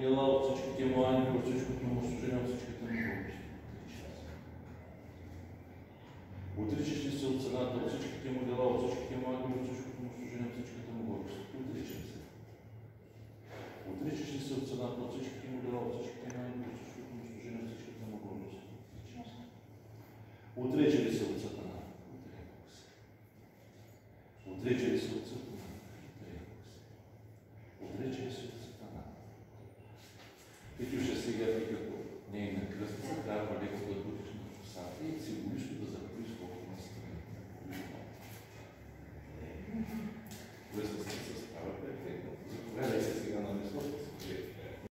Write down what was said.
дела, от всичките му ангели, от всичкото му служение, от всичките му болести. Отричащи се от цената, от всичките му дела, от всичките му ангели, от всичкото му служение, от всичките